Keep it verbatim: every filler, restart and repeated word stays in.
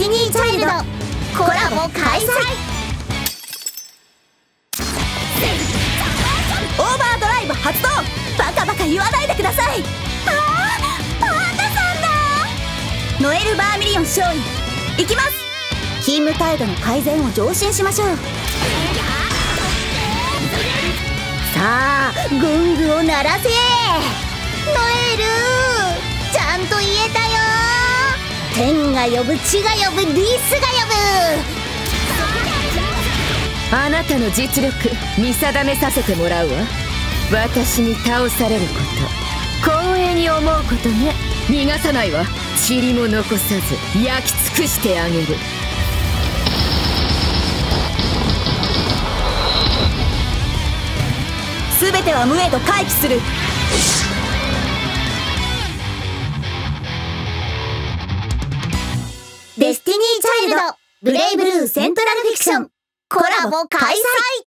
ティニーチャイルドコラボ開催。オーバードライブ発動。バカバカ言わないでください。ああ、パンダさんだ。ノエル・バーミリオン勝利。いきます。勤務態度の改善を上申しましょう。さあゴングを鳴らせ。ノエルちゃんと言えたよ。天が呼ぶ、地が呼ぶ、リスが呼ぶ。あなたの実力見定めさせてもらうわ。私に倒されること光栄に思うことね。逃がさないわ。塵も残さず焼き尽くしてあげる。 全ては無へと回帰する。デスティニーチャイルドブレイブルーセントラルフィクションコラボ開催。